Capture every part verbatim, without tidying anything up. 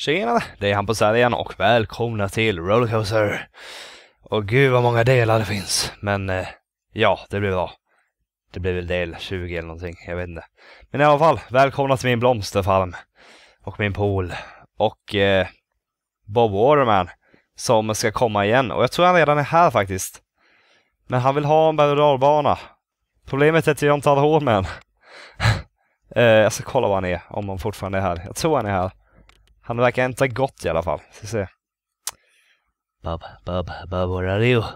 Tjena, det är Hampus här igen och välkomna till Rollercoaster. Och gud vad många delar det finns. Men eh, ja, det blir bra. Det blir väl del tjugo eller någonting, jag vet inte. Men i alla fall, välkomna till min blomsterfarm. Och min pool. Och eh, Bob Waterman som ska komma igen. Och jag tror han redan är här faktiskt. Men han vill ha en berg- och dalbana. Problemet är att jag inte har råd med en. eh, Jag ska kolla var han är, om han fortfarande är här. Jag tror han är här. Han verkar inte gott i alla fall. Ska se. Bob, Bob, Bob, where are you?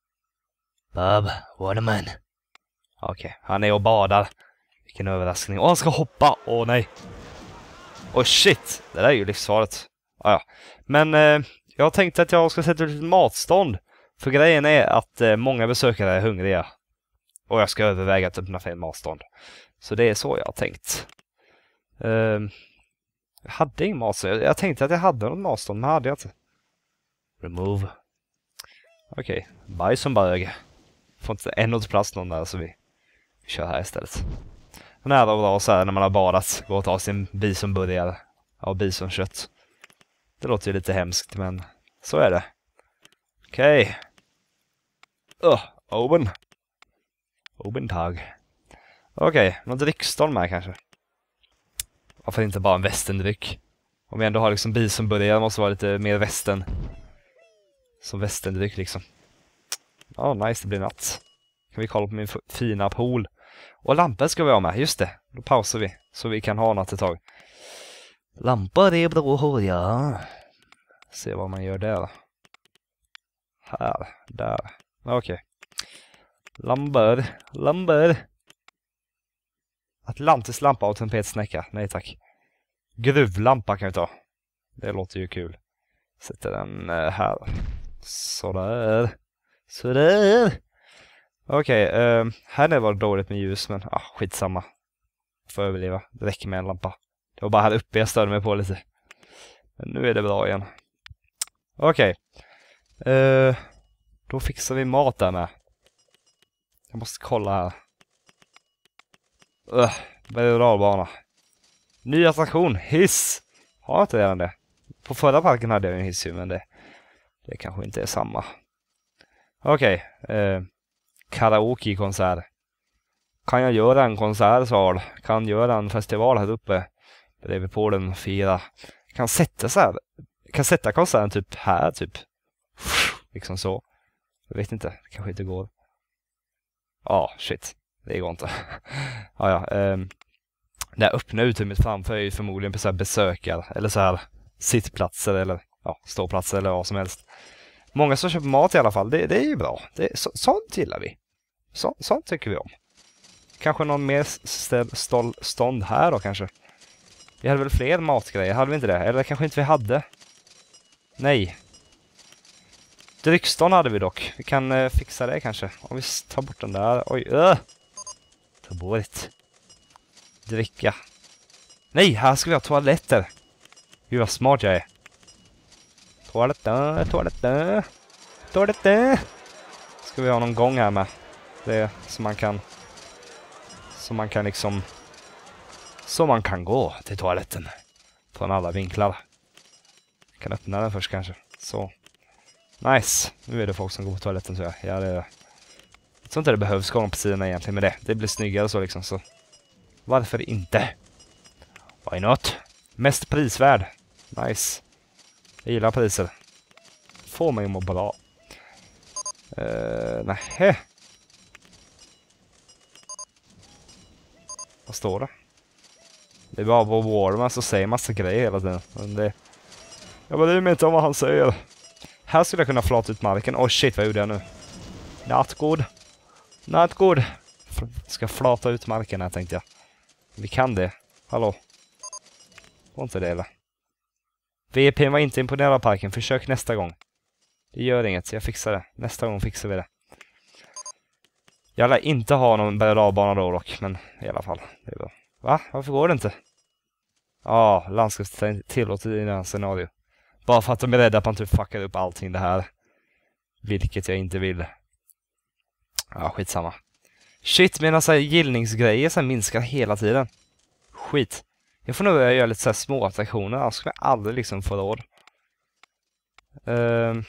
Bob, Waterman. Okej, okay, han är och badar. Vilken överraskning. Åh, han ska hoppa! Åh, nej. Åh, shit! Det där är ju livsfarligt. Ah, ja. Men eh, jag tänkte att jag ska sätta ut ett matstånd. För grejen är att eh, många besökare är hungriga. Och jag ska överväga att öppna för en matstånd. Så det är så jag har tänkt. Eh... Jag hade ingen matstånd. Jag tänkte att jag hade något matstånd, men hade jag inte. Remove. Okej, okay. Bajsonbög. Får inte en åt plats någon där, så vi kör här istället. Men här då så här när man har badat. Gå och ta sin bisonburgare av bisonkött. Det låter ju lite hemskt, men så är det. Okej. Okay. Uh, oben. Oben tag. Okej, okay. Någon drickstånd med kanske. Varför inte bara en västendryck? Om vi ändå har liksom bisonburgare måste vara lite mer västern. Som västendryck liksom. Ja, oh, nice, det blir natt. Kan vi kolla på min fina pool. Och lampor ska vi ha med, just det. Då pausar vi, så vi kan ha natt ett tag. Lampor är bra, ja. Se vad man gör där. Här, där. Okej. Okay. Lampor, lampor. Atlantis lampa och trumpetsnäcka. Nej tack. Gruvlampa kan vi ta. Det låter ju kul. Sätter den här. Sådär. Sådär. Okej. Okay, uh, här är det var dåligt med ljus. Men ah, skitsamma. Får överleva. Det räcker med en lampa. Det var bara här uppe jag störde mig på lite. Men nu är det bra igen. Okej. Okay. Uh, då fixar vi mat där med. Jag måste kolla här. Uh, berg- och dalbana. Ny attraktion, hiss. Har jag inte redan det? På förra parken hade jag en hiss ju, men det, det kanske inte är samma. Okej, okay, uh, karaoke-konsert. Kan jag göra en konsertsal? Kan göra en festival här uppe? Bredvid på den fyra. Kan sätta så här. Kan sätta konserten typ här, typ. Liksom så. Jag vet inte, det kanske inte går. Ja, ah, shit. Det går inte. ja, ja. Um, det här öppna utrymmet framför är ju förmodligen på så här besökare. Eller så här sittplatser eller ja, ståplatser eller vad som helst. Många som köper mat i alla fall. Det, det är ju bra. Det, så, sånt gillar vi. Så, sånt tycker vi om. Kanske någon mer ställ, stål, stånd här då kanske. Vi hade väl fler matgrejer, hade vi inte det? Eller kanske inte vi hade. Nej. Dryckstånd hade vi dock. Vi kan uh, fixa det kanske. Om vi tar bort den där. Oj, uh. Ta bort. Dricka. Nej, här ska vi ha toaletter. Gud vad smart jag är. Toaletter, toaletter. Toaletter. Ska vi ha någon gång här med. Det är så man kan. Så man kan liksom. Så man kan gå till toaletten. Från alla vinklar. Jag kan öppna den först kanske. Så. Nice. Nu är det folk som går på toaletten så jag. Ja, det är det. Jag tror inte det behövs gång på sidan egentligen med det. Det blir snyggare så liksom. Så varför inte? Why not? Mest prisvärd. Nice. Jag gillar priser. Får mig att må bra. Uh, nej. Vad står det? Det är bara på Warman så säger massa grejer hela tiden. Men det... Jag bryr mig inte om vad han säger. Här skulle jag kunna flata ut marken. Åh oh shit, vad gjorde jag nu? Not good. Not good. Ska flata ut marken här tänkte jag. Vi kan det. Hallå. Var inte det eller? V P var inte imponerad av parken. Försök nästa gång. Det gör inget. Jag fixar det. Nästa gång fixar vi det. Jag lär inte ha någon berg- och dalbana då dock. Men i alla fall. Det är bra. Va? Varför går det inte? Ja, ah, landskapet tillåter i den här scenario. Bara för att de är rädda på att typ fuckar upp allting det här. Vilket jag inte vill. Ja, skitsamma. Shit, mina så här gillningsgrejer så minskar hela tiden. Skit. Jag får nog göra lite så här små attraktioner, annars ska jag aldrig liksom få råd. Uh,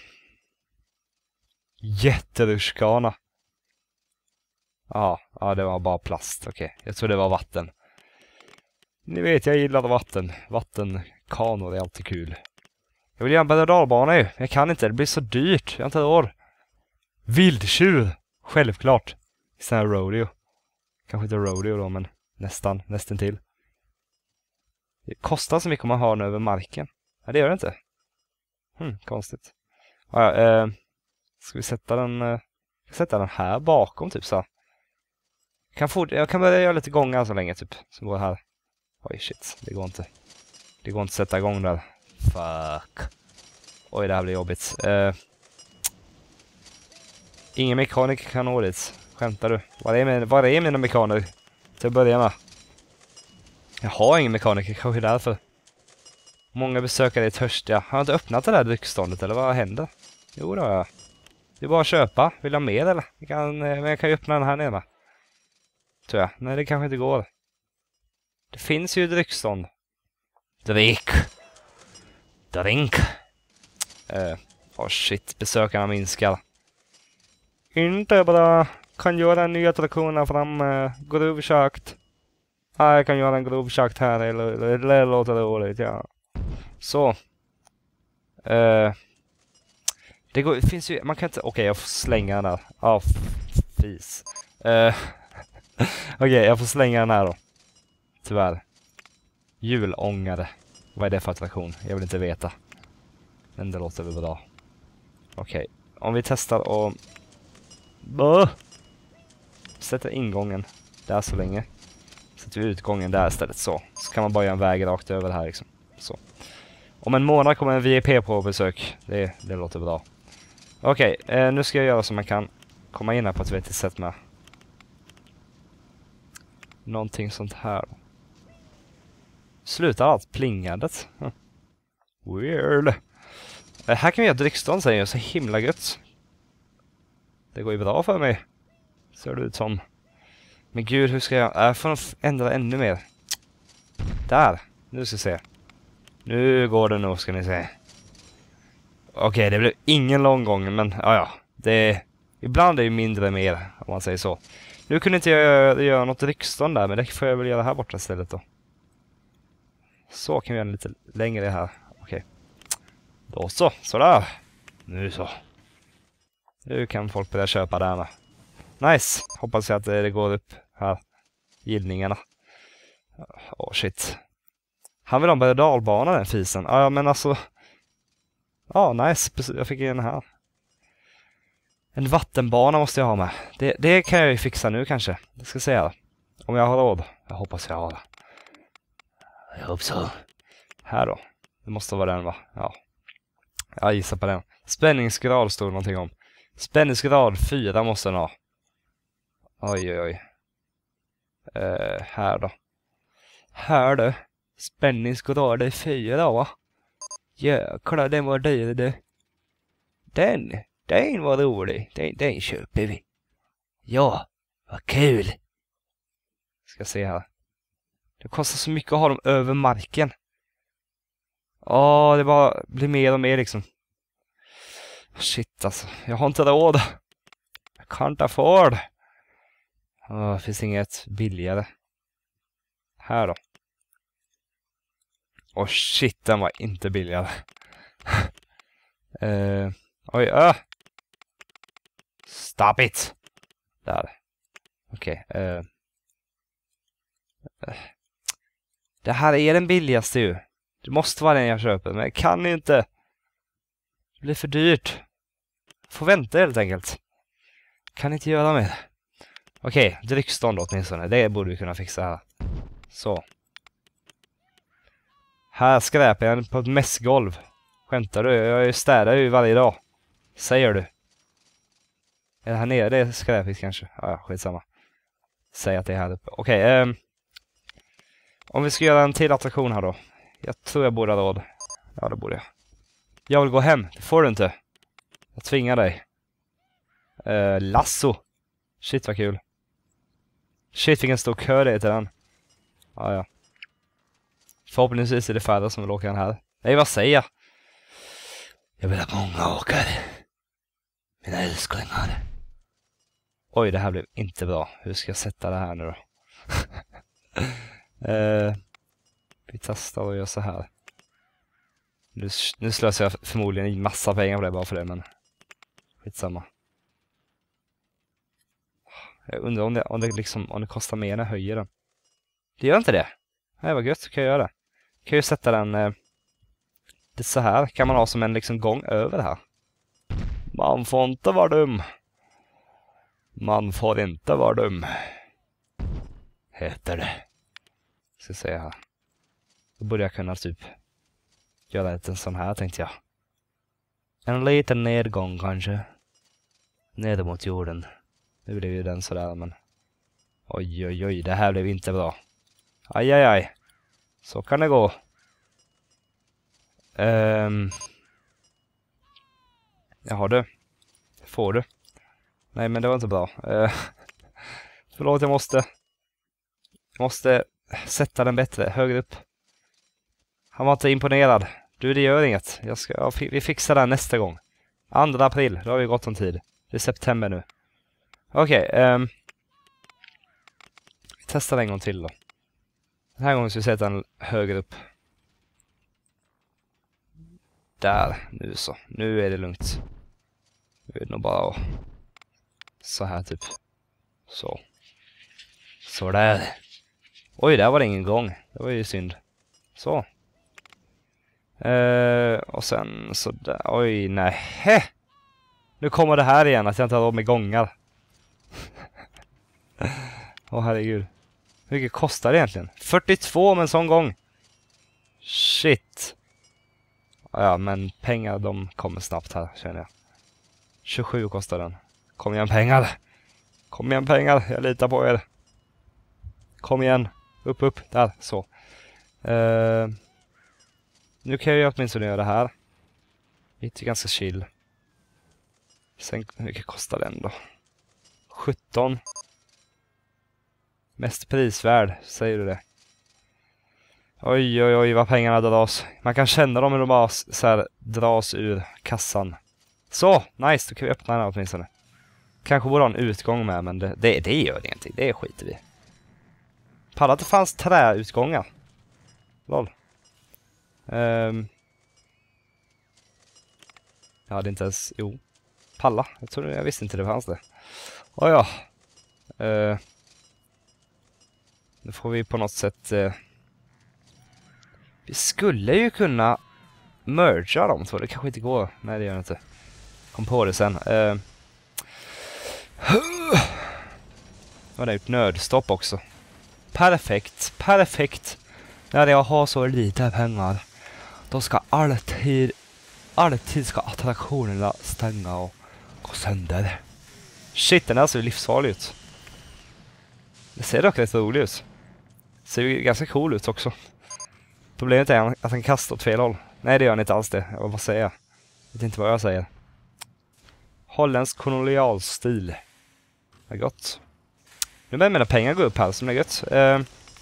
Jätterutschkana. Ja, ja, det var bara plast. Okej, okay. Jag tror det var vatten. Ni vet, jag gillar vatten. Vattenkanor är alltid kul. Jag vill göra en berg- och dalbana ju. Jag kan inte, det blir så dyrt. Jag har inte råd. Vilddjur, självklart. Sån här rodeo. Kanske inte rodeo då, men nästan, nästan till. Det kostar så mycket om man har den över marken. Ja, det gör det inte. Hmm, konstigt. Ja, eh, ska vi sätta den, eh, sätta den här bakom typ så här. Jag kan, fort, jag kan börja göra lite gångar så länge typ. Som går här. Oj shit, det går inte. Det går inte att sätta igång där. Fuck. Oj, det här blir jobbigt. Eh, ingen mekaniker kan nå dit. Skämtar du? Var är, min, var är mina mekaniker? Till att börja med. Jag har ingen mekaniker, kanske därför. Många besökare är törstiga. Har jag inte öppnat det där dryckståndet eller vad händer? Jo, det har jag. Det är bara att köpa. Vill du ha mer eller? Jag kan, men jag kan ju öppna den här nere. Tror jag. Nej, det kanske inte går. Det finns ju dryckstånd. Drick. Drink. Eh, oh shit, besökarna minskar. Inte bra. Kan göra en ny attraktion här fram. Eh, grovschakt. Ah, jag kan göra en grovschakt här. Eller, eller, eller låter det dåligt, ja. Så. Eh, det, går, det finns ju, man kan inte, okej okay, jag får slänga den här. Ja, oh, fis. Eh, okej, okay, jag får slänga den här då. Tyvärr. Julångare. Vad är det för attraktion? Jag vill inte veta. Men det låter väl bra. Okej, okay. Om vi testar och Bå! Sätter ingången där så länge. Sätter vi utgången där istället så. Så kan man bara göra en väg rakt över det här liksom. Så. Om en månad kommer en V I P på besök. Det, det låter bra. Okej, okay, eh, nu ska jag göra som man kan. Komma in här på ett vettigt sätt med. Någonting sånt här. Slutar allt plingandet. Hm. Weird. Eh, här kan vi göra drickstånd, säger jag. Så himla gött. Det går ju bra för mig. Ser det ut som. Men gud, hur ska jag... Jag får ändra ännu mer. Där. Nu ska vi se. Nu går det nog, ska ni se. Okej, okay, det blev ingen lång gång, men ja, ja. Det, ibland är det mindre mer, om man säger så. Nu kunde inte jag göra, göra något drickstånd där, men det får jag väl göra här borta istället då. Så kan vi göra lite längre här. Okej. Okay. Då så, sådär. Nu så. Nu kan folk börja köpa där med. Nice. Hoppas jag att det går upp här. Gillningarna. Åh oh, shit. Han vill ha en berg- och dalbana den fisen. Ja men alltså. Ja oh, nice. Jag fick en här. En vattenbana måste jag ha med. Det, det kan jag ju fixa nu kanske. Det ska se här. Om jag har råd. Jag hoppas jag har det. Jag hoppas så. Här då. Det måste vara den va? Ja. Jag gissar på den. Spänningsgrad står det någonting om. Spänningsgrad fyra måste den ha. Oj oj oj. Uh, här då. Här då. Spänningsgrad är fyra va? Jäklar, den var dyr du. Den, den var rolig. Den, den köper vi. Ja, vad kul. Ska se här. Det kostar så mycket att ha dem över marken. Ja, det bara blir mer och mer liksom. Shit alltså, jag har inte råd. Jag kan inte få det. Oh, det finns inget billigare. Här då. Åh oh, shit, den var inte billigare. uh, oj, uh. Stop it. Där. Okej. Okay, uh. uh. Det här är den billigaste ju. Det måste vara den jag köper, men jag kan inte. Det blir för dyrt. Får vänta helt enkelt. Kan inte göra mer. Okej, okay, dryckstånd åtminstone. Det borde vi kunna fixa här. Så. Här skräper jag på ett mässgolv. Skämtar du? Jag städar ju varje dag. Säger du? Är det här nere? Det är skräpigt kanske. Ja, ja, skitsamma. Säg att det är här uppe. Okej, okay, um, om vi ska göra en till attraktion här då. Jag tror jag borde ha råd. Ja, det borde jag. Jag vill gå hem. Det får du inte. Jag tvingar dig. Uh, lasso. Shit vad kul. Shit vilken stor kö det är till den. Ja, ja. Förhoppningsvis är det färre som vill åka den här. Nej, vad säger jag? Jag vill att många åker. Mina älsklingar. Oj, det här blev inte bra. Hur ska jag sätta det här nu då? eh, vi testar och gör så här. Nu, nu slösar jag förmodligen i massa pengar på det bara för det, men skitsamma. Jag undrar om det, om det, liksom, om det kostar mer när jag höjer den. Det gör inte det. Nej, vad gött, kan jag göra det. Kan ju sätta den eh, det så här. Kan man ha som en liksom gång över det här. Man får inte vara dum. Man får inte vara dum. Heter det. Ska se här. Då borde jag kunna typ göra en sån här, tänkte jag. En liten nedgång kanske. Ner mot jorden. Nu blev ju den sådär, men oj, oj, oj, det här blev inte bra. Aj, aj, aj. Så kan det gå. Um. Jaha, du. Får du. Nej, men det var inte bra. Uh. Förlåt, jag måste... Jag måste sätta den bättre, högre upp. Han var inte imponerad. Du, det gör inget. Jag ska, ja, vi fixar det nästa gång. andra april, då har vi gått om tid. Det är september nu. Okej, okay, um, vi testar en gång till då. Den här gången ska vi sätta den högre upp. Där, nu så. Nu är det lugnt. Nu är det nog bara att... Så här typ. Så. Så där. Oj, där var det ingen gång. Det var ju synd. Så. Uh, och sen så där. Oj, nej. Nu kommer det här igen, att jag inte har råd med gångar. Åh, oh, herregud. Hur mycket kostar det egentligen? fyrtiotvå med en sån gång. Shit. Ja, men pengar, de kommer snabbt här, känner jag. tjugosju kostar den. Kom igen, pengar. Kom igen, pengar. Jag litar på er. Kom igen. Upp, upp. Där, så. Uh, nu kan jag ju åtminstone göra det här. Det är ganska chill. Sen, hur mycket kostar den då? sjutton. Mest prisvärd, säger du det? Oj, oj, oj, vad pengarna dras. Man kan känna dem när de bara så här dras ur kassan. Så, nice, då kan vi öppna den här åtminstone. Kanske borde ha en utgång med, men det, det, det gör ingenting. Det skiter vi. Palla att det fanns träutgångar. Lol. Um, jag hade inte ens... Jo. Palla. Jag tror jag visste inte det fanns det. Åh ja. Uh, nu får vi på något sätt... Uh, vi skulle ju kunna mergea dem, så det kanske inte går. Nej, det gör det inte. Kom på det sen. Uh, var det ett nödstopp också. Perfekt, perfekt. När jag har så lite pengar, då ska alltid, alltid ska attraktionerna stänga och gå sönder. Shit, den här ser livsfarlig ut. Det ser dock rätt roligt ut. Ser ju ganska cool ut också. Problemet är att han kastar åt fel håll. Nej, det gör han inte alls det. Vad säger jag? Jag vet inte vad jag säger. Holländsk kolonialstil. Det är gott. Nu börjar mina pengar gå upp här, som det är gött. Uh,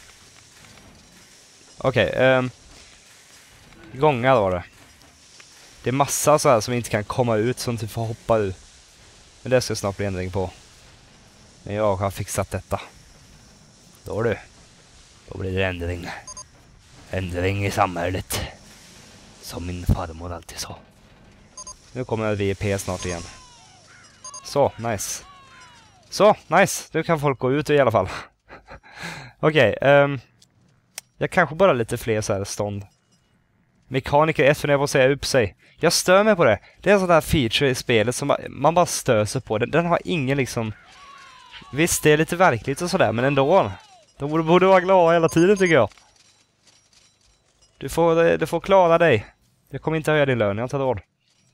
Okej. Okay, um, gångar var det. Det är massa så här som inte kan komma ut, som typ får hoppa ur. Men det ska snart bli ändring på. Men jag har fixat detta. Då du. Då blir det ändring. Ändring i samhället. Som min farmor alltid sa. Nu kommer V P snart igen. Så, nice. Så, nice. Nu kan folk gå ut i alla fall. Okej, okay, um, jag kanske bara lite fler så här stånd. Mekaniker ett, för när jag får säga upp sig. Jag stör mig på det. Det är en sån där feature i spelet som man bara stör sig på. Den, den har ingen liksom... Visst, det är lite verkligt och sådär, men ändå. De borde, borde vara glada hela tiden, tycker jag. Du får, du får klara dig. Jag kommer inte höja din lön, jag har inte råd.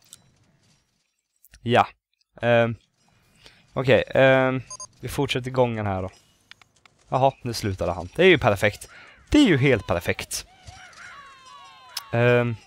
Ja. Um, Okej, okay, um, vi fortsätter gången här då. Jaha, nu slutade han. Det är ju perfekt. Det är ju helt perfekt. Um,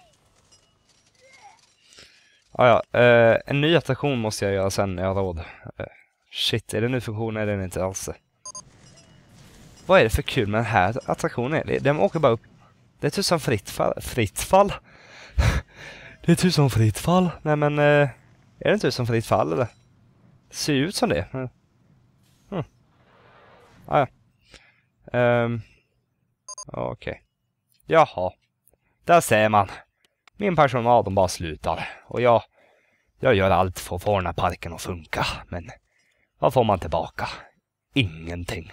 ja, ja. Uh, en ny attraktion måste jag göra sen när jag har råd. Uh, shit, är det nu funktion? Nej, den är inte alls. Vad är det för kul med den här attraktionen? Den åker bara upp Det är tusan fritt fall. Fritt fall? Det är tusan fritt fall. Nej men, eh, är det inte tusan fritt fall eller? Det ser ut som det. Mm. Mm. Ah, ja. Um, Okej. Okay. Jaha. Där ser man. Min personal, de bara slutar. Och jag, jag gör allt för att få den här parken att funka. Men vad får man tillbaka? Ingenting.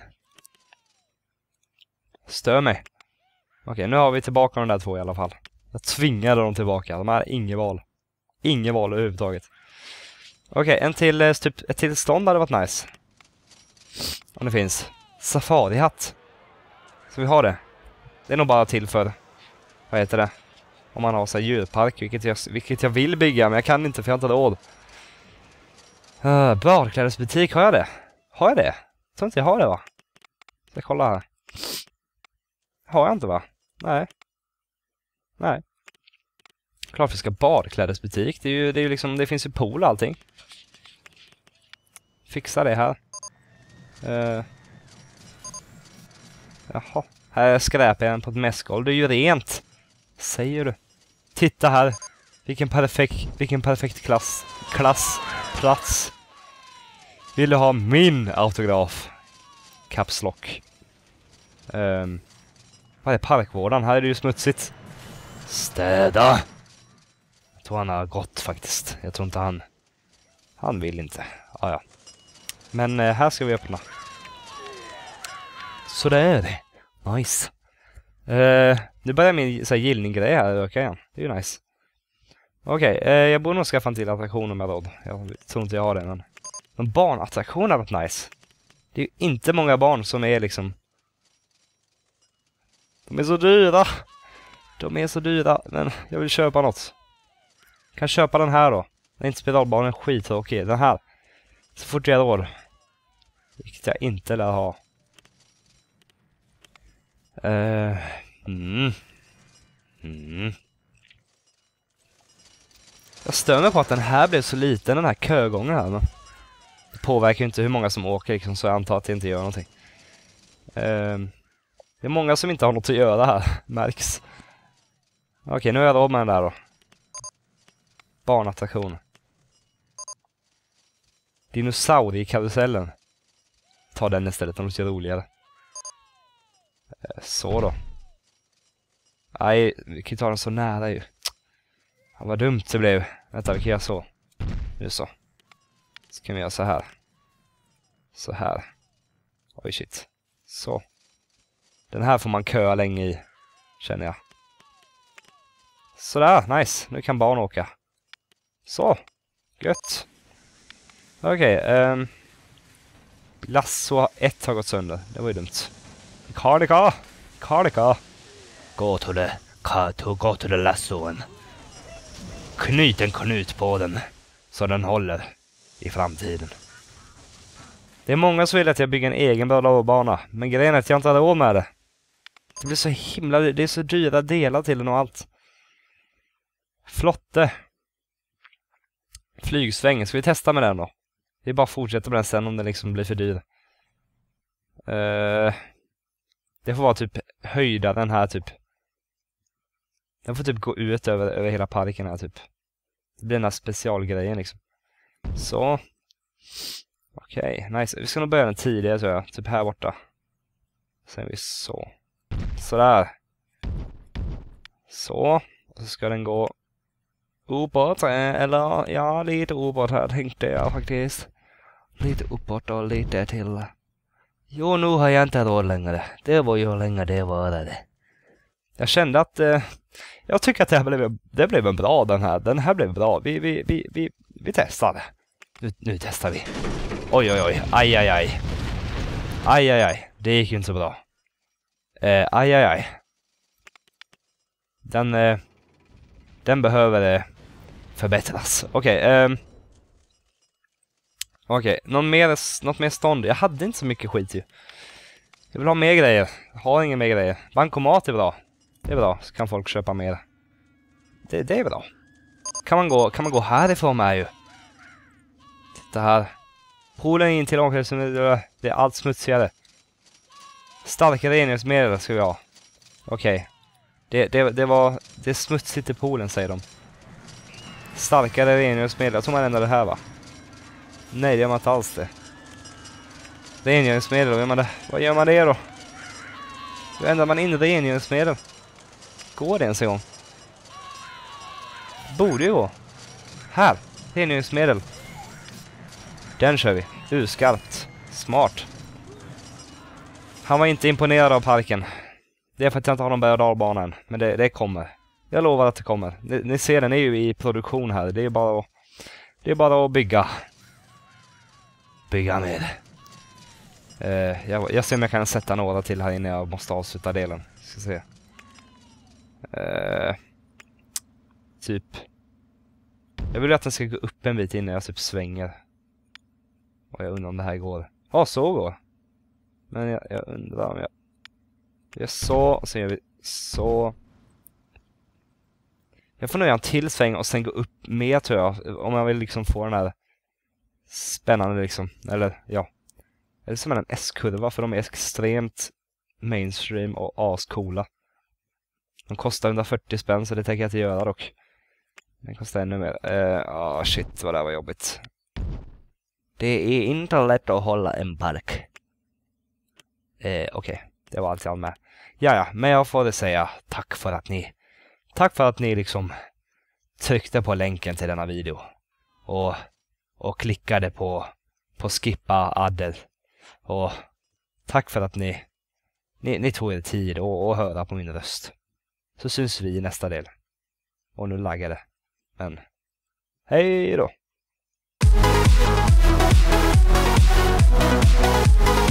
Stör mig. Okej, okay, nu har vi tillbaka de där två i alla fall. Jag tvingade dem tillbaka. De har inget val. Inget val överhuvudtaget. Okej, okay, en till, typ, ett till stånd hade varit nice. Om det finns. Safari-hatt. Så vi har det. Det är nog bara till för, vad heter det? Om man har så här djurpark, vilket jag, vilket jag vill bygga, men jag kan inte för jag har inte råd. Uh, badklädesbutik, har jag det? Har jag det? Jag tror inte jag har det, va? Ska jag kolla här. Har jag inte, va? Nej. Nej. Klart vi ska badklädesbutik. Det är ju, det är ju liksom, det finns ju pool och allting. Fixa det här. Uh. Jaha. Här är skräpen på ett mässgolv. Det är ju rent. Säger du? Titta här. Vilken perfekt, vilken perfekt klass. Klass. Plats. Vill du ha min autograf? Caps Lock. Um, vad är parkvården? Här är det ju smutsigt. Städa. Jag tror han har gått faktiskt. Jag tror inte han... Han vill inte. Ah, ja. Men eh, här ska vi öppna. Så det är det. Nice. Uh, nu börjar min så här, gillning-grej här öka igen. Det är ju nice. Okej, okay, uh, jag borde nog skaffa en till attraktioner med råd. Jag tror inte jag har det, men... En barnattraktion har varit nice. Det är ju inte många barn som är liksom... De är så dyra. De är så dyra, men jag vill köpa något. Jag kan köpa den här då. Den är inte spiralbarnen skit, okej. Den här. Så fort jag råd. Vilket jag inte lär ha. Uh, mm. Mm. Jag stör mig på att den här blev så liten, den här kögången här. Men det påverkar ju inte hur många som åker, liksom, så jag antar att det inte gör någonting. Uh, det är många som inte har något att göra här, märks. Okej, okay, nu är jag råd med den där då. Barnattraktion. Dinosauriekarusellen. Ta den istället, om det ser roligare. Så då. Nej, vi kan ta den så nära ju. Ja, vad dumt det blev. Vänta, vi kan göra så. Nu så. Så kan vi göra så här. Så här. Oj, shit. Så. Den här får man köa länge i, känner jag. Sådär, nice. Nu kan barn åka. Så. Gött. Okej, okay, um, Lasso ett har gått sönder. Det var ju dumt. Karlika! Karlika! Gå till det. Gå till det lassoen. Knyt en knut på den. Så den håller i framtiden. Det är många som vill att jag bygger en egen bana. Men grejen är att jag inte har råd med det. Det blir så himla... Det är så dyra delar till den och allt. Flotte. Flygsväng. Ska vi testa med den då? Vi bara fortsätter med den sen om den liksom blir för dyr. Uh, det får vara typ höjda den här typ. Den får typ gå ut över, över hela parken här typ. Det blir den här specialgrejen liksom. Så. Okej, okay, nice. Vi ska nog börja den tidigare tror jag. Typ här borta. Sen vi så. Sådär. Så. Och så ska den gå uppåt. Eller ja, lite uppåt här tänkte jag faktiskt. Lite uppåt och lite till. Jo, nu har jag inte råd längre. Det var ju länge det var det. Jag kände att eh, jag tycker att det här blev, det blev en bra den här. Den här blev bra. Vi, vi, vi, vi, vi testar. Nu, nu testar vi. Oj, oj, oj. Aj, aj, aj. Aj, aj, aj. Det gick ju inte så bra. Eh, aj, aj, aj. Den, eh, den behöver eh, förbättras. Okej. Okay, eh, Okej, okay. Någon mer, något mer stånd. Jag hade inte så mycket skit ju. Jag vill ha mer grejer. Jag har inga mer grejer. Bankomat är bra. Det är bra. Så kan folk köpa mer. Det, det är bra. Kan man gå, kan man gå härifrån med ju. Titta här. Poolen in till omklädningsrummet. Det är allt smutsigare. Starka reningsmedel ska vi ha. Okej. Okay. Det, det, det var... Det är smutsigt i poolen, säger de. Starkare rengöringsmedel. Jag tror man ändrar det här, va? Nej, det gör man inte alls det. Rengöringsmedel, vad gör man det? Vad gör man det då? Hur ändrar man in rengöringsmedel? Går det ens en gång? Borde ju gå. Här, rengöringsmedel. Den kör vi. Urskarpt. Smart. Han var inte imponerad av parken. Det är för att jag inte har någon berg- och dalbana än. Men det, det kommer. Jag lovar att det kommer. Ni, ni ser, den är ju i produktion här. Det är bara att, det är bara att bygga. Bygga med. Uh, jag, jag ser om jag kan sätta några till här innan jag måste avsluta delen. Ska se. Uh, typ. Jag vill att den ska gå upp en bit innan jag typ svänger. Och jag undrar om det här går. Ja, så går. Men jag, jag undrar om jag... Jag gör så, och sen gör vi så. Jag får nog göra en till sväng och sen gå upp mer, tror jag. Om jag vill liksom få den här spännande liksom. Eller ja. Eller som en S-kurva, för de är extremt mainstream och ascoola. De kostar hundrafyrtio spänn, så det tänker jag inte göra dock. Den kostar ännu mer. Ja, uh, oh, shit, vad det här var jobbigt. Det är inte lätt att hålla en park. Eh, Okej, okay. Det var allt jag med. Jaja, men jag får det säga tack för att ni... Tack för att ni liksom tryckte på länken till denna video. Och, och klickade på, på skippa adder. Och tack för att ni, ni, ni tog er tid och, och höra på min röst. Så syns vi i nästa del. Och nu laggar det. Men hej då!